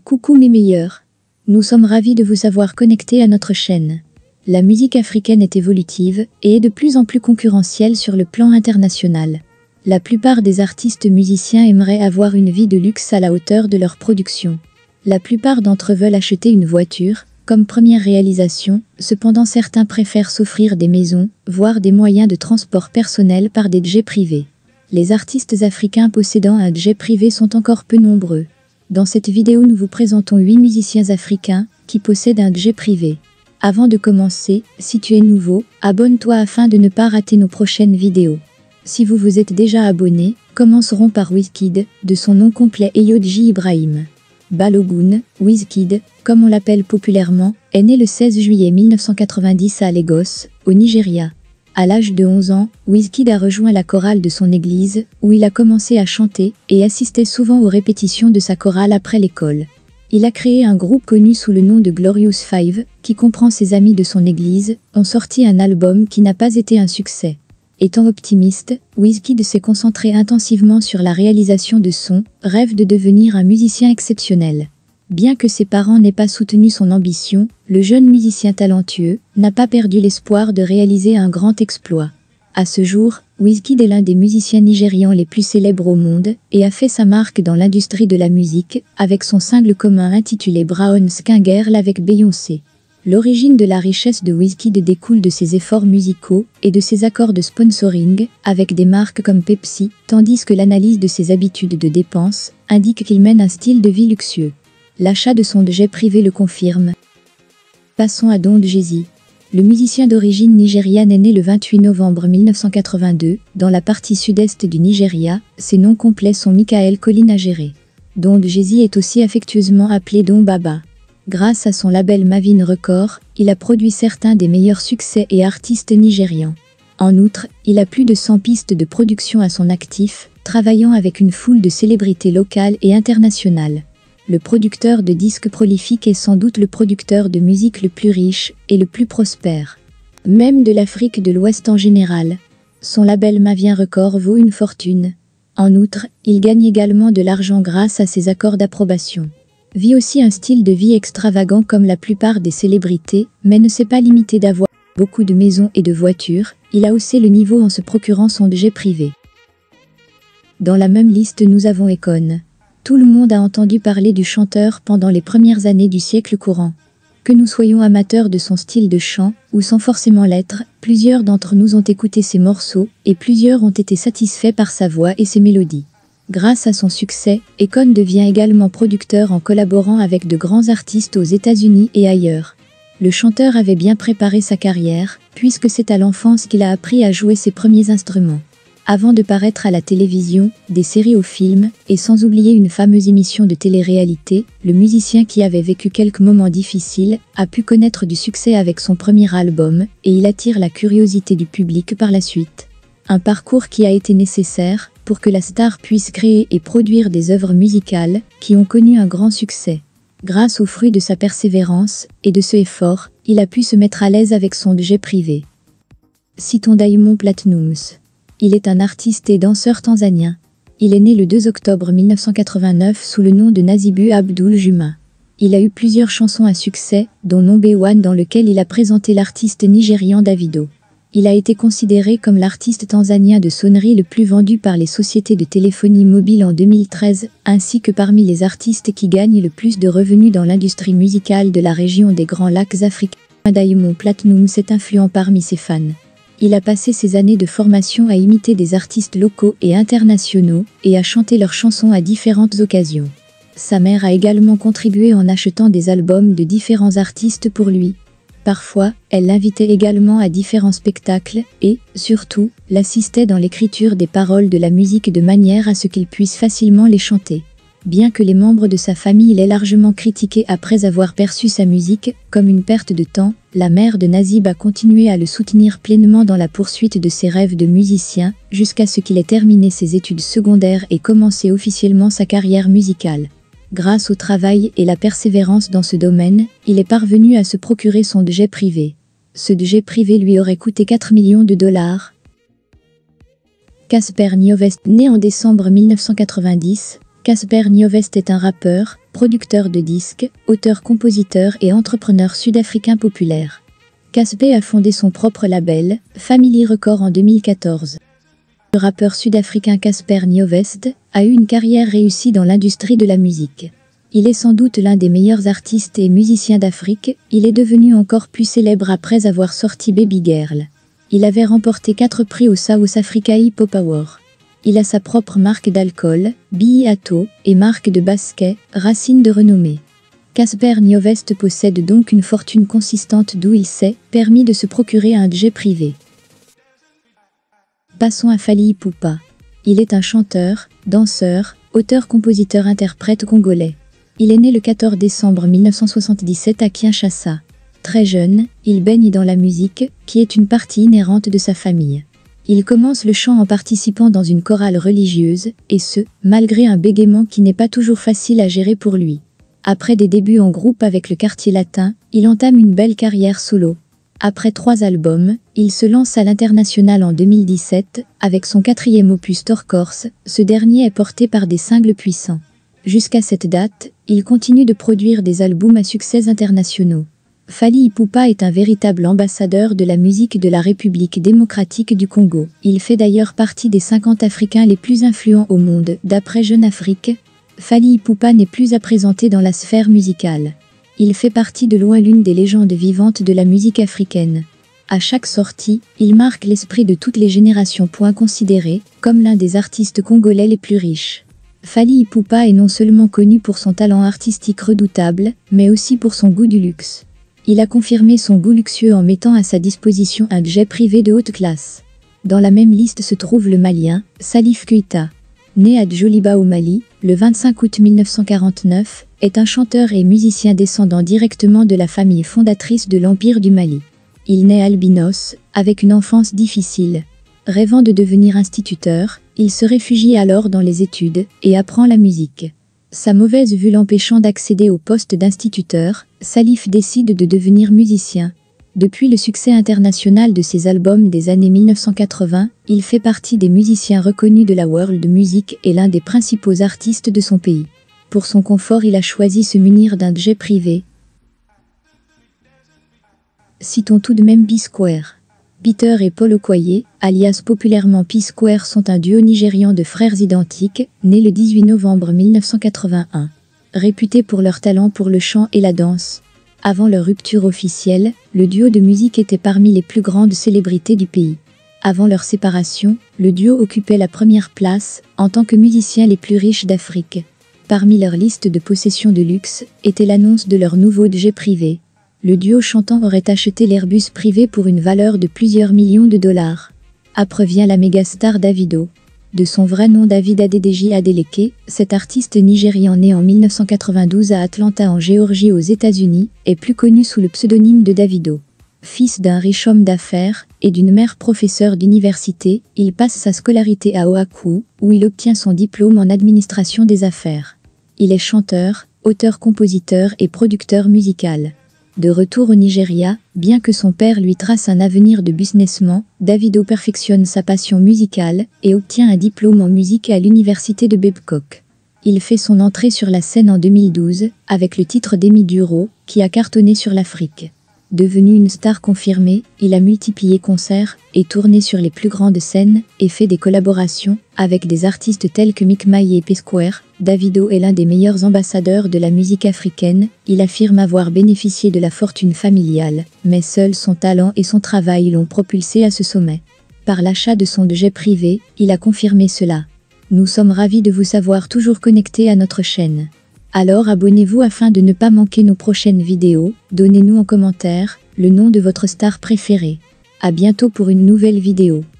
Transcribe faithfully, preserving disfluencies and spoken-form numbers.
Coucou mes meilleurs. Nous sommes ravis de vous avoir connectés à notre chaîne. La musique africaine est évolutive et est de plus en plus concurrentielle sur le plan international. La plupart des artistes musiciens aimeraient avoir une vie de luxe à la hauteur de leur production. La plupart d'entre eux veulent acheter une voiture, comme première réalisation, cependant certains préfèrent s'offrir des maisons, voire des moyens de transport personnel par des jets privés. Les artistes africains possédant un jet privé sont encore peu nombreux. Dans cette vidéo, nous vous présentons huit musiciens africains qui possèdent un jet privé. Avant de commencer, si tu es nouveau, abonne-toi afin de ne pas rater nos prochaines vidéos. Si vous vous êtes déjà abonné, commencerons par Wizkid, de son nom complet Eyoji Ibrahim. Balogun, Wizkid, comme on l'appelle populairement, est né le seize juillet mille neuf cent quatre-vingt-dix à Lagos, au Nigeria. À l'âge de onze ans, Wizkid a rejoint la chorale de son église, où il a commencé à chanter et assistait souvent aux répétitions de sa chorale après l'école. Il a créé un groupe connu sous le nom de Glorious Five, qui comprend ses amis de son église, ont sorti un album qui n'a pas été un succès. Étant optimiste, Wizkid s'est concentré intensivement sur la réalisation de sons, rêve de devenir un musicien exceptionnel. Bien que ses parents n'aient pas soutenu son ambition, le jeune musicien talentueux n'a pas perdu l'espoir de réaliser un grand exploit. À ce jour, Wizkid est l'un des musiciens nigérians les plus célèbres au monde et a fait sa marque dans l'industrie de la musique avec son single commun intitulé Brown Skin Girl avec Beyoncé. L'origine de la richesse de Wizkid découle de ses efforts musicaux et de ses accords de sponsoring avec des marques comme Pepsi, tandis que l'analyse de ses habitudes de dépenses indique qu'il mène un style de vie luxueux. L'achat de son jet privé le confirme. Passons à Don Jazzy. Le musicien d'origine nigériane est né le vingt-huit novembre mille neuf cent quatre-vingt-deux, dans la partie sud-est du Nigeria. Ses noms complets sont Michael Collin Agéré. Don Jazzy est aussi affectueusement appelé Don Baba. Grâce à son label Mavin Records, il a produit certains des meilleurs succès et artistes nigérians. En outre, il a plus de cent pistes de production à son actif, travaillant avec une foule de célébrités locales et internationales. Le producteur de disques prolifique est sans doute le producteur de musique le plus riche et le plus prospère. Même de l'Afrique de l'Ouest en général. Son label Mavin Records vaut une fortune. En outre, il gagne également de l'argent grâce à ses accords d'approbation. Vit aussi un style de vie extravagant comme la plupart des célébrités, mais ne s'est pas limité d'avoir beaucoup de maisons et de voitures, il a haussé le niveau en se procurant son jet privé. Dans la même liste nous avons Akon. Tout le monde a entendu parler du chanteur pendant les premières années du siècle courant. Que nous soyons amateurs de son style de chant, ou sans forcément l'être, plusieurs d'entre nous ont écouté ses morceaux, et plusieurs ont été satisfaits par sa voix et ses mélodies. Grâce à son succès, Akon devient également producteur en collaborant avec de grands artistes aux États-Unis et ailleurs. Le chanteur avait bien préparé sa carrière, puisque c'est à l'enfance qu'il a appris à jouer ses premiers instruments. Avant de paraître à la télévision, des séries aux films, et sans oublier une fameuse émission de télé-réalité, le musicien qui avait vécu quelques moments difficiles, a pu connaître du succès avec son premier album, et il attire la curiosité du public par la suite. Un parcours qui a été nécessaire pour que la star puisse créer et produire des œuvres musicales qui ont connu un grand succès. Grâce aux fruits de sa persévérance et de ce effort, il a pu se mettre à l'aise avec son jet privé. Citons Diamond Platnumz. Il est un artiste et danseur tanzanien. Il est né le deux octobre mille neuf cent quatre-vingt-neuf sous le nom de Nazibu Abdul Juma. Il a eu plusieurs chansons à succès, dont Number One dans lequel il a présenté l'artiste nigérian Davido. Il a été considéré comme l'artiste tanzanien de sonnerie le plus vendu par les sociétés de téléphonie mobile en deux mille treize, ainsi que parmi les artistes qui gagnent le plus de revenus dans l'industrie musicale de la région des Grands Lacs africains. Diamond Platnumz est influent parmi ses fans. Il a passé ses années de formation à imiter des artistes locaux et internationaux et à chanter leurs chansons à différentes occasions. Sa mère a également contribué en achetant des albums de différents artistes pour lui. Parfois, elle l'invitait également à différents spectacles et, surtout, l'assistait dans l'écriture des paroles de la musique de manière à ce qu'il puisse facilement les chanter. Bien que les membres de sa famille l'aient largement critiqué après avoir perçu sa musique comme une perte de temps, la mère de Nazib a continué à le soutenir pleinement dans la poursuite de ses rêves de musicien, jusqu'à ce qu'il ait terminé ses études secondaires et commencé officiellement sa carrière musicale. Grâce au travail et la persévérance dans ce domaine, il est parvenu à se procurer son jet privé. Ce jet privé lui aurait coûté quatre millions de dollars. Casper Nyovest, né en décembre mille neuf cent quatre-vingt-dix, Casper Nyovest est un rappeur, producteur de disques, auteur-compositeur et entrepreneur sud-africain populaire. Casper a fondé son propre label, Family Records en deux mille quatorze. Le rappeur sud-africain Casper Nyovest a eu une carrière réussie dans l'industrie de la musique. Il est sans doute l'un des meilleurs artistes et musiciens d'Afrique, il est devenu encore plus célèbre après avoir sorti Baby Girl. Il avait remporté quatre prix au South Africa Hip Hop Award. Il a sa propre marque d'alcool, Biato, et marque de basket, Racine de renommée. Casper Nyovest possède donc une fortune consistante d'où il s'est permis de se procurer un jet privé. Passons à Fally Ipupa. Il est un chanteur, danseur, auteur-compositeur-interprète congolais. Il est né le quatorze décembre mille neuf cent soixante-dix-sept à Kinshasa. Très jeune, il baigne dans la musique, qui est une partie inhérente de sa famille. Il commence le chant en participant dans une chorale religieuse, et ce, malgré un bégaiement qui n'est pas toujours facile à gérer pour lui. Après des débuts en groupe avec le Quartier Latin, il entame une belle carrière solo. Après trois albums, il se lance à l'international en deux mille dix-sept, avec son quatrième opus Torcorse, ce dernier est porté par des singles puissants. Jusqu'à cette date, il continue de produire des albums à succès internationaux. Fally Ipupa est un véritable ambassadeur de la musique de la République démocratique du Congo. Il fait d'ailleurs partie des cinquante Africains les plus influents au monde, d'après Jeune Afrique. Fally Ipupa n'est plus à présenter dans la sphère musicale. Il fait partie de loin l'une des légendes vivantes de la musique africaine. À chaque sortie, il marque l'esprit de toutes les générations. Point considéré comme l'un des artistes congolais les plus riches. Fally Ipupa est non seulement connu pour son talent artistique redoutable, mais aussi pour son goût du luxe. Il a confirmé son goût luxueux en mettant à sa disposition un jet privé de haute classe. Dans la même liste se trouve le Malien, Salif Keita. Né à Djoliba au Mali, le vingt-cinq août mille neuf cent quarante-neuf, est un chanteur et musicien descendant directement de la famille fondatrice de l'Empire du Mali. Il naît albinos, avec une enfance difficile. Rêvant de devenir instituteur, il se réfugie alors dans les études et apprend la musique. Sa mauvaise vue l'empêchant d'accéder au poste d'instituteur, Salif décide de devenir musicien. Depuis le succès international de ses albums des années mille neuf cent quatre-vingts, il fait partie des musiciens reconnus de la world music et l'un des principaux artistes de son pays. Pour son confort, il a choisi se munir d'un jet privé. Citons tout de même P-Square. Peter et Paul Okoye, alias populairement P-Square, sont un duo nigérian de frères identiques, nés le dix-huit novembre mille neuf cent quatre-vingt-un. Réputés pour leur talent pour le chant et la danse. Avant leur rupture officielle, le duo de musique était parmi les plus grandes célébrités du pays. Avant leur séparation, le duo occupait la première place en tant que musiciens les plus riches d'Afrique. Parmi leur liste de possessions de luxe était l'annonce de leur nouveau jet privé. Le duo chantant aurait acheté l'Airbus privé pour une valeur de plusieurs millions de dollars. Après vient la mégastar Davido. De son vrai nom David Adedeji Adeleke, cet artiste nigérian né en mille neuf cent quatre-vingt-douze à Atlanta en Géorgie aux États-Unis, est plus connu sous le pseudonyme de Davido. Fils d'un riche homme d'affaires et d'une mère professeure d'université, il passe sa scolarité à Oahu, où il obtient son diplôme en administration des affaires. Il est chanteur, auteur-compositeur et producteur musical. De retour au Nigeria, bien que son père lui trace un avenir de businessman, Davido perfectionne sa passion musicale et obtient un diplôme en musique à l'université de Babcock. Il fait son entrée sur la scène en deux mille douze, avec le titre d'Emi Duro, qui a cartonné sur l'Afrique. Devenu une star confirmée, il a multiplié concerts et tourné sur les plus grandes scènes et fait des collaborations avec des artistes tels que Mick May et P-Square. Davido est l'un des meilleurs ambassadeurs de la musique africaine. Il affirme avoir bénéficié de la fortune familiale, mais seul son talent et son travail l'ont propulsé à ce sommet. Par l'achat de son jet privé, il a confirmé cela. Nous sommes ravis de vous savoir toujours connectés à notre chaîne. Alors abonnez-vous afin de ne pas manquer nos prochaines vidéos, donnez-nous en commentaire le nom de votre star préférée. À bientôt pour une nouvelle vidéo.